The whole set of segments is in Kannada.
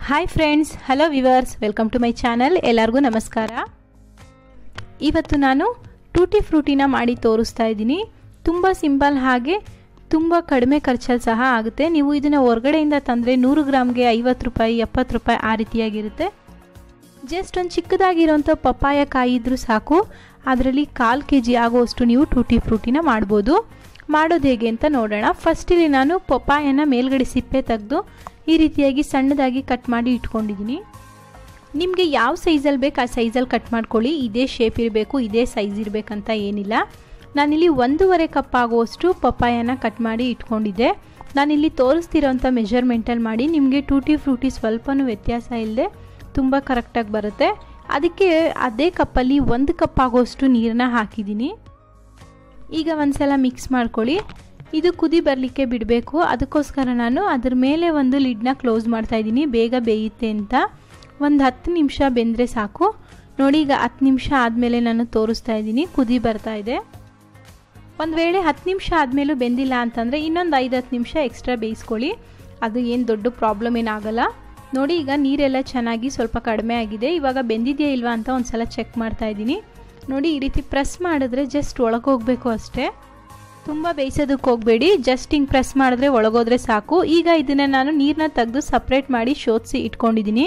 Hi friends, hello viewers, welcome to my channel. ಎಲ್ಲರಿಗೂ ನಮಸ್ಕಾರ. ಇವತ್ತು ನಾನು ಟೂಟಿ ಫ್ರೂಟಿನ ಮಾಡಿ ತೋರಿಸ್ತಾ ಇದ್ದೀನಿ. ತುಂಬ ಸಿಂಪಲ್, ಹಾಗೆ ತುಂಬ ಕಡಿಮೆ ಖರ್ಚಲ್ಲಿ ಸಹ ಆಗುತ್ತೆ. ನೀವು ಇದನ್ನು ಹೊರಗಡೆಯಿಂದ ತಂದರೆ 100 ಗ್ರಾಮ್ಗೆ 50 ರೂಪಾಯಿ 70 ರೂಪಾಯಿ ಆ ರೀತಿಯಾಗಿರುತ್ತೆ. ಜಸ್ಟ್ ಒಂದು ಚಿಕ್ಕದಾಗಿರೋಂಥ ಪಪ್ಪಾಯ ಕಾಯಿ ಇದ್ರೂ ಸಾಕು, ಅದರಲ್ಲಿ 1/4 kg ಆಗುವಷ್ಟು ನೀವು ಟೂಟಿ ಫ್ರೂಟಿನ ಮಾಡ್ಬೋದು. ಮಾಡೋದು ಹೇಗೆ ಅಂತ ನೋಡೋಣ. ಫಸ್ಟಿಲ್ಲಿ ನಾನು ಪಪ್ಪಾಯನ ಮೇಲ್ಗಡೆ ಸಿಪ್ಪೆ ತೆಗೆದು ಈ ರೀತಿಯಾಗಿ ಸಣ್ಣದಾಗಿ ಕಟ್ ಮಾಡಿ ಇಟ್ಕೊಂಡಿದ್ದೀನಿ. ನಿಮಗೆ ಯಾವ ಸೈಜಲ್ಲಿ ಬೇಕು ಆ ಸೈಜಲ್ಲಿ ಕಟ್ ಮಾಡ್ಕೊಳ್ಳಿ. ಇದೇ ಶೇಪ್ ಇರಬೇಕು, ಇದೇ ಸೈಜ್ ಇರಬೇಕಂತ ಏನಿಲ್ಲ. ನಾನಿಲ್ಲಿ 1.5 ಕಪ್ ಆಗುವಷ್ಟು ಪಪ್ಪಾಯನ ಕಟ್ ಮಾಡಿ ಇಟ್ಕೊಂಡಿದ್ದೆ. ನಾನಿಲ್ಲಿ ತೋರಿಸ್ತಿರೋಂಥ ಮೆಜರ್ಮೆಂಟಲ್ಲಿ ಮಾಡಿ. ನಿಮಗೆ ಟೂಟಿ ಫ್ರೂಟಿ ಸ್ವಲ್ಪನೂ ವ್ಯತ್ಯಾಸ ಇಲ್ಲದೆ ತುಂಬ ಕರೆಕ್ಟಾಗಿ ಬರುತ್ತೆ. ಅದಕ್ಕೆ ಅದೇ ಕಪ್ಪಲ್ಲಿ 1 ಕಪ್ ಆಗುವಷ್ಟು ನೀರನ್ನ ಹಾಕಿದ್ದೀನಿ. ಈಗ ಒಂದ್ಸಲ ಮಿಕ್ಸ್ ಮಾಡ್ಕೊಳ್ಳಿ. ಇದು ಕುದಿ ಬರಲಿಕ್ಕೆ ಬಿಡಬೇಕು. ಅದಕ್ಕೋಸ್ಕರ ನಾನು ಅದ್ರ ಮೇಲೆ ಒಂದು ಲಿಡ್ನ ಕ್ಲೋಸ್ ಮಾಡ್ತಾ ಇದ್ದೀನಿ, ಬೇಗ ಬೇಯುತ್ತೆ ಅಂತ. ಒಂದು 10 ನಿಮಿಷ ಬೆಂದರೆ ಸಾಕು. ನೋಡಿ, ಈಗ 10 ನಿಮಿಷ ಆದಮೇಲೆ ನಾನು ತೋರಿಸ್ತಾ ಇದ್ದೀನಿ, ಕುದಿ ಬರ್ತಾ ಇದೆ. ಒಂದು ವೇಳೆ 10 ನಿಮಿಷ ಆದಮೇಲೂ ಬೆಂದಿಲ್ಲ ಅಂತಂದರೆ ಇನ್ನೊಂದು 5-10 ನಿಮಿಷ ಎಕ್ಸ್ಟ್ರಾ ಬೇಯಿಸ್ಕೊಳ್ಳಿ. ಅದು ಏನು ದೊಡ್ಡ ಪ್ರಾಬ್ಲಮ್ ಏನಾಗಲ್ಲ. ನೋಡಿ, ಈಗ ನೀರೆಲ್ಲ ಚೆನ್ನಾಗಿ ಸ್ವಲ್ಪ ಕಡಿಮೆ ಆಗಿದೆ. ಇವಾಗ ಬೆಂದಿದೆಯಾ ಇಲ್ವಾ ಅಂತ ಒಂದು ಸಲ ಚೆಕ್ ಮಾಡ್ತಾ ಇದ್ದೀನಿ. ನೋಡಿ, ಈ ರೀತಿ ಪ್ರೆಸ್ ಮಾಡಿದ್ರೆ ಜಸ್ಟ್ ಒಳಗೆ ಹೋಗಬೇಕು ಅಷ್ಟೇ. ತುಂಬ ಬೇಯಿಸೋದಕ್ಕೆ ಹೋಗಬೇಡಿ, ಜಸ್ಟ್ ಹಿಂಗೆ ಪ್ರೆಸ್ ಮಾಡಿದ್ರೆ ಒಳಗೋದ್ರೆ ಸಾಕು. ಈಗ ಇದನ್ನು ನಾನು ನೀರನ್ನ ತೆಗೆದು ಸಪ್ರೇಟ್ ಮಾಡಿ ಶೋಧಿಸಿ ಇಟ್ಕೊಂಡಿದ್ದೀನಿ.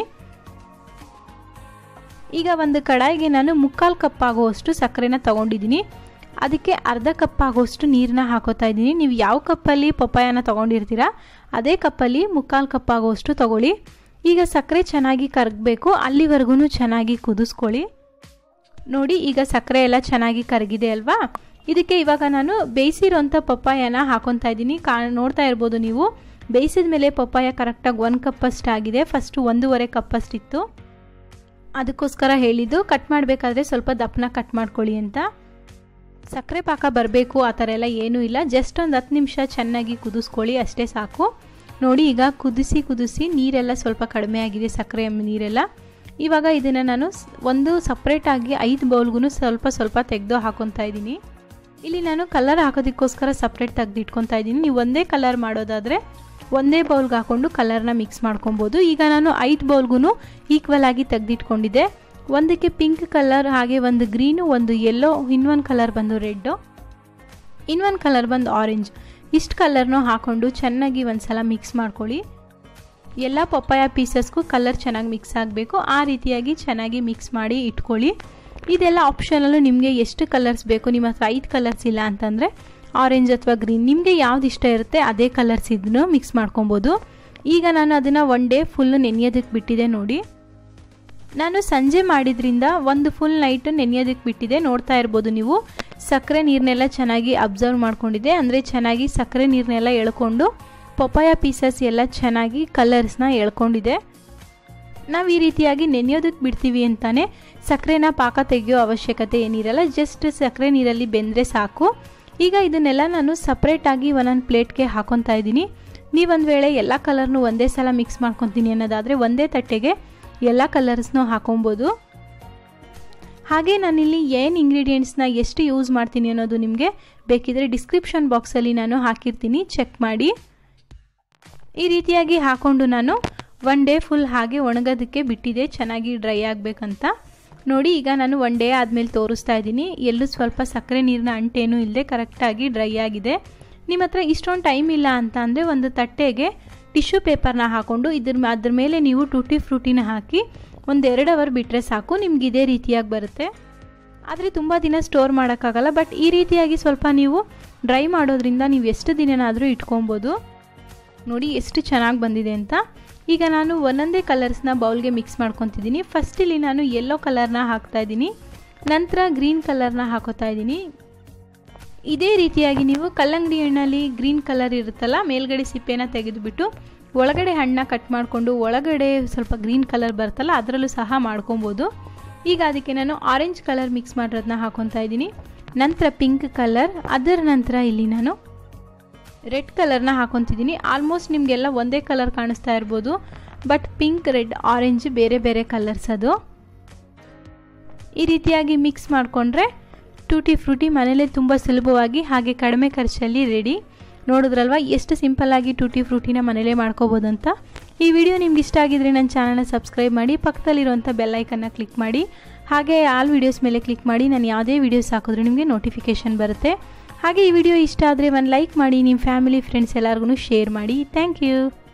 ಈಗ ಒಂದು ಕಡಾಯಿಗೆ ನಾನು 3/4 ಕಪ್ ಆಗುವಷ್ಟು ಸಕ್ಕರೆನ ತೊಗೊಂಡಿದ್ದೀನಿ. ಅದಕ್ಕೆ ಅರ್ಧ ಕಪ್ ಆಗುವಷ್ಟು ನೀರನ್ನ ಹಾಕೋತಾ ಇದ್ದೀನಿ. ನೀವು ಯಾವ ಕಪ್ಪಲ್ಲಿ ಪಪ್ಪಾಯನ ತೊಗೊಂಡಿರ್ತೀರಾ ಅದೇ ಕಪ್ಪಲ್ಲಿ 3/4 ಕಪ್ ಆಗುವಷ್ಟು ತೊಗೊಳ್ಳಿ. ಈಗ ಸಕ್ಕರೆ ಚೆನ್ನಾಗಿ ಕರಗಬೇಕು, ಅಲ್ಲಿವರೆಗೂ ಚೆನ್ನಾಗಿ ಕುದಿಸ್ಕೊಳ್ಳಿ. ನೋಡಿ, ಈಗ ಸಕ್ಕರೆ ಎಲ್ಲ ಚೆನ್ನಾಗಿ ಕರಗಿದೆ ಅಲ್ವಾ. ಇದಕ್ಕೆ ಇವಾಗ ನಾನು ಬೇಯಿಸಿರೋಂಥ ಪಪ್ಪಾಯನ ಹಾಕೊತಾ ಇದ್ದೀನಿ. ನೋಡ್ತಾ ಇರ್ಬೋದು ನೀವು, ಬೇಯಿಸಿದ ಮೇಲೆ ಪಪ್ಪಾಯ ಕರೆಕ್ಟಾಗಿ 1 ಕಪ್ಪಷ್ಟು ಆಗಿದೆ. ಫಸ್ಟು 1.5 ಕಪ್ಪಷ್ಟಿತ್ತು, ಅದಕ್ಕೋಸ್ಕರ ಹೇಳಿದ್ದು. ಕಟ್ ಮಾಡಬೇಕಾದ್ರೆ ಸ್ವಲ್ಪ ದಪ್ಪನ ಕಟ್ ಮಾಡ್ಕೊಳ್ಳಿ ಅಂತ. ಸಕ್ಕರೆ ಪಾಕ ಬರಬೇಕು ಆ ಥರ ಎಲ್ಲ ಏನೂ ಇಲ್ಲ. ಜಸ್ಟ್ ಒಂದು 10 ನಿಮಿಷ ಚೆನ್ನಾಗಿ ಕುದಿಸ್ಕೊಳ್ಳಿ, ಅಷ್ಟೇ ಸಾಕು. ನೋಡಿ, ಈಗ ಕುದಿಸಿ ನೀರೆಲ್ಲ ಸ್ವಲ್ಪ ಕಡಿಮೆ ಆಗಿದೆ, ಸಕ್ಕರೆ ನೀರೆಲ್ಲ. ಇವಾಗ ಇದನ್ನು ನಾನು ಒಂದು ಸಪ್ರೇಟಾಗಿ 5 ಬೌಲ್ಗೂ ಸ್ವಲ್ಪ ತೆಗೆದು ಹಾಕೊತಾ ಇದ್ದೀನಿ. ಇಲ್ಲಿ ನಾನು ಕಲರ್ ಹಾಕೋದಕ್ಕೋಸ್ಕರ ಸಪ್ರೇಟ್ ತೆಗೆದು ಇಟ್ಕೊತಾ ಇದ್ದೀನಿ. ನೀವು ಒಂದೇ ಕಲರ್ ಮಾಡೋದಾದರೆ ಒಂದೇ ಬೌಲ್ಗೆ ಹಾಕ್ಕೊಂಡು ಕಲರ್ನ ಮಿಕ್ಸ್ ಮಾಡ್ಕೊಬೋದು. ಈಗ ನಾನು 5 ಬೌಲ್ಗೂ ಈಕ್ವಲ್ ಆಗಿ ತೆಗೆದಿಟ್ಕೊಂಡಿದ್ದೆ. ಒಂದಕ್ಕೆ ಪಿಂಕ್ ಕಲರ್, ಹಾಗೆ ಒಂದು ಗ್ರೀನು, ಒಂದು ಯೆಲ್ಲೋ, ಇನ್ನೊಂದು ಕಲರ್ ಬಂದು ರೆಡ್ಡು, ಇನ್ನೊಂದು ಕಲರ್ ಬಂದು ಆರೆಂಜ್. ಇಷ್ಟು ಕಲರ್ನೂ ಹಾಕ್ಕೊಂಡು ಚೆನ್ನಾಗಿ ಒಂದು ಸಲ ಮಿಕ್ಸ್ ಮಾಡ್ಕೊಳ್ಳಿ. ಎಲ್ಲ ಪಪ್ಪಾಯ ಪೀಸಸ್ಗೂ ಕಲರ್ ಚೆನ್ನಾಗಿ ಮಿಕ್ಸ್ ಆಗಬೇಕು. ಆ ರೀತಿಯಾಗಿ ಚೆನ್ನಾಗಿ ಮಿಕ್ಸ್ ಮಾಡಿ ಇಟ್ಕೊಳ್ಳಿ. ಇದೆಲ್ಲ ಆಪ್ಷನಲ್ಲು, ನಿಮಗೆ ಎಷ್ಟು ಕಲರ್ಸ್ ಬೇಕು. ನಿಮ್ಮ ಹತ್ರ 5 ಕಲರ್ಸ್ ಇಲ್ಲ ಅಂತಂದರೆ ಆರೆಂಜ್ ಅಥವಾ ಗ್ರೀನ್, ನಿಮಗೆ ಯಾವ್ದು ಇಷ್ಟ ಇರುತ್ತೆ ಅದೇ ಕಲರ್ಸ್ ಇದನ್ನು ಮಿಕ್ಸ್ ಮಾಡ್ಕೊಬೋದು. ಈಗ ನಾನು ಅದನ್ನು 1 ಡೇ ಫುಲ್ ನೆನೆಯೋದಕ್ಕೆ ಬಿಟ್ಟಿದೆ. ನೋಡಿ, ನಾನು ಸಂಜೆ ಮಾಡಿದ್ರಿಂದ ಒಂದು ಫುಲ್ ನೈಟ್ ನೆನೆಯೋದಕ್ಕೆ ಬಿಟ್ಟಿದೆ. ನೋಡ್ತಾ ಇರ್ಬೋದು ನೀವು, ಸಕ್ಕರೆ ನೀರನ್ನೆಲ್ಲ ಚೆನ್ನಾಗಿ ಅಬ್ಸರ್ವ್ ಮಾಡ್ಕೊಂಡಿದೆ. ಅಂದರೆ ಚೆನ್ನಾಗಿ ಸಕ್ಕರೆ ನೀರನ್ನೆಲ್ಲ ಎಳ್ಕೊಂಡು ಪಪ್ಪಾಯ ಪೀಸಸ್ ಎಲ್ಲ ಚೆನ್ನಾಗಿ ಕಲರ್ಸ್ನ ಎಳ್ಕೊಂಡಿದೆ. ನಾವು ಈ ರೀತಿಯಾಗಿ ನೆನೆಯೋದಕ್ಕೆ ಬಿಡ್ತೀವಿ ಅಂತಾನೆ ಸಕ್ಕರೆನ ಪಾಕ ತೆಗೆಯೋ ಅವಶ್ಯಕತೆ ಏನಿರಲ್ಲ. ಜಸ್ಟ್ ಸಕ್ಕರೆ ನೀರಲ್ಲಿ ಬೆಂದರೆ ಸಾಕು. ಈಗ ಇದನ್ನೆಲ್ಲ ನಾನು ಸಪ್ರೇಟಾಗಿ ಒಂದೊಂದು ಪ್ಲೇಟ್ಗೆ ಹಾಕೊತಾ ಇದ್ದೀನಿ. ನೀವೊಂದು ವೇಳೆ ಎಲ್ಲ ಕಲರ್ನು ಒಂದೇ ಸಲ ಮಿಕ್ಸ್ ಮಾಡ್ಕೊತೀನಿ ಅನ್ನೋದಾದರೆ ಒಂದೇ ತಟ್ಟೆಗೆ ಎಲ್ಲ ಕಲರ್ಸ್ನೂ ಹಾಕೊಬೋದು. ಹಾಗೆ ನಾನಿಲ್ಲಿ ಏನು ಇಂಗ್ರೀಡಿಯೆಂಟ್ಸ್ನ ಎಷ್ಟು ಯೂಸ್ ಮಾಡ್ತೀನಿ ಅನ್ನೋದು ನಿಮಗೆ ಬೇಕಿದ್ರೆ ಡಿಸ್ಕ್ರಿಪ್ಷನ್ ಬಾಕ್ಸಲ್ಲಿ ನಾನು ಹಾಕಿರ್ತೀನಿ, ಚೆಕ್ ಮಾಡಿ. ಈ ರೀತಿಯಾಗಿ ಹಾಕ್ಕೊಂಡು ನಾನು 1 ಡೇ ಫುಲ್ ಹಾಗೆ ಒಣಗೋದಕ್ಕೆ ಬಿಟ್ಟಿದೆ, ಚೆನ್ನಾಗಿ ಡ್ರೈ ಆಗಬೇಕಂತ. ನೋಡಿ, ಈಗ ನಾನು 1 ಡೇ ಆದಮೇಲೆ ತೋರಿಸ್ತಾ ಇದ್ದೀನಿ. ಎಲ್ಲೂ ಸ್ವಲ್ಪ ಸಕ್ಕರೆ ನೀರಿನ ಅಂಟೇನೂ ಇಲ್ಲದೆ ಕರೆಕ್ಟಾಗಿ ಡ್ರೈ ಆಗಿದೆ. ನಿಮ್ಮ ಹತ್ರ ಇಷ್ಟೊಂದು ಟೈಮ್ ಇಲ್ಲ ಅಂತ ಅಂದರೆ ಒಂದು ತಟ್ಟೆಗೆ ಟಿಶ್ಯೂ ಪೇಪರ್ನ ಹಾಕ್ಕೊಂಡು ಅದ್ರ ಮೇಲೆ ನೀವು ಟೂಟಿ ಫ್ರೂಟಿನ ಹಾಕಿ ಒಂದು 2 ಅವರ್ ಬಿಟ್ಟರೆ ಸಾಕು. ನಿಮ್ಗೆ ಇದೇ ರೀತಿಯಾಗಿ ಬರುತ್ತೆ. ಆದರೆ ತುಂಬ ದಿನ ಸ್ಟೋರ್ ಮಾಡೋಕ್ಕಾಗಲ್ಲ. ಬಟ್ ಈ ರೀತಿಯಾಗಿ ಸ್ವಲ್ಪ ನೀವು ಡ್ರೈ ಮಾಡೋದ್ರಿಂದ ನೀವು ಎಷ್ಟು ದಿನನಾದರೂ ಇಟ್ಕೊಬೋದು. ನೋಡಿ ಎಷ್ಟು ಚೆನ್ನಾಗಿ ಬಂದಿದೆ ಅಂತ. ಈಗ ನಾನು ಒಂದೊಂದೇ ಕಲರ್ಸ್ನ ಬೌಲ್ಗೆ ಮಿಕ್ಸ್ ಮಾಡ್ಕೊತಿದ್ದೀನಿ. ಫಸ್ಟ್ ಇಲ್ಲಿ ನಾನು ಯೆಲ್ಲೋ ಕಲರ್ನ ಹಾಕ್ತಾ ಇದ್ದೀನಿ, ನಂತರ ಗ್ರೀನ್ ಕಲರ್ನ ಹಾಕೋತಾ ಇದ್ದೀನಿ. ಇದೇ ರೀತಿಯಾಗಿ ನೀವು ಕಲ್ಲಂಗಡಿ ಹಣ್ಣಲ್ಲಿ ಗ್ರೀನ್ ಕಲರ್ ಇರುತ್ತಲ್ಲ, ಮೇಲ್ಗಡೆ ಸಿಪ್ಪೆನ ತೆಗೆದುಬಿಟ್ಟು ಒಳಗಡೆ ಹಣ್ಣನ್ನ ಕಟ್ ಮಾಡಿಕೊಂಡು ಒಳಗಡೆ ಸ್ವಲ್ಪ ಗ್ರೀನ್ ಕಲರ್ ಬರುತ್ತಲ್ಲ, ಅದರಲ್ಲೂ ಸಹ ಮಾಡ್ಕೊಬೋದು. ಈಗ ಅದಕ್ಕೆ ನಾನು ಆರೆಂಜ್ ಕಲರ್ ಮಿಕ್ಸ್ ಮಾಡಿರೋದನ್ನ ಹಾಕೊತಾ ಇದ್ದೀನಿ. ನಂತರ ಪಿಂಕ್ ಕಲರ್, ಅದರ ನಂತರ ಇಲ್ಲಿ ನಾನು ರೆಡ್ ಕಲರ್ನ ಹಾಕೊತಿದ್ದೀನಿ. ಆಲ್ಮೋಸ್ಟ್ ನಿಮಗೆಲ್ಲ ಒಂದೇ ಕಲರ್ ಕಾಣಿಸ್ತಾ ಇರ್ಬೋದು, ಬಟ್ ಪಿಂಕ್, ರೆಡ್, ಆರೆಂಜ್ ಬೇರೆ ಬೇರೆ ಕಲರ್ಸ್ ಅದು. ಈ ರೀತಿಯಾಗಿ ಮಿಕ್ಸ್ ಮಾಡಿಕೊಂಡ್ರೆ ಟೂಟಿ ಫ್ರೂಟಿ ಮನೇಲೇ ತುಂಬ ಸುಲಭವಾಗಿ ಹಾಗೆ ಕಡಿಮೆ ಖರ್ಚಲ್ಲಿ ರೆಡಿ. ನೋಡಿದ್ರಲ್ವ ಎಷ್ಟು ಸಿಂಪಲ್ಲಾಗಿ ಟೂಟಿ ಫ್ರೂಟಿನ ಮನೇಲೇ ಮಾಡ್ಕೋಬೋದು ಅಂತ. ಈ ವಿಡಿಯೋ ನಿಮ್ಗೆ ಇಷ್ಟ ಆಗಿದ್ರೆ ನನ್ನ ಚಾನಲ್ನ ಸಬ್ಸ್ಕ್ರೈಬ್ ಮಾಡಿ, ಪಕ್ಕದಲ್ಲಿರುವಂಥ ಬೆಲ್ಲೈಕನ್ನ ಕ್ಲಿಕ್ ಮಾಡಿ, ಹಾಗೆ ಆಲ್ ವೀಡಿಯೋಸ್ ಮೇಲೆ ಕ್ಲಿಕ್ ಮಾಡಿ. ನಾನು ಯಾವುದೇ ವೀಡಿಯೋಸ್ ಹಾಕಿದ್ರೂ ನಿಮಗೆ ನೋಟಿಫಿಕೇಷನ್ ಬರುತ್ತೆ. ಹಾಗೆ ಈ ವಿಡಿಯೋ ಇಷ್ಟ ಆದರೆ ಒಂದು ಲೈಕ್ ಮಾಡಿ, ನಿಮ್ಮ ಫ್ಯಾಮಿಲಿ ಫ್ರೆಂಡ್ಸ್ ಎಲ್ಲರಿಗೂ ಶೇರ್ ಮಾಡಿ. Thank you.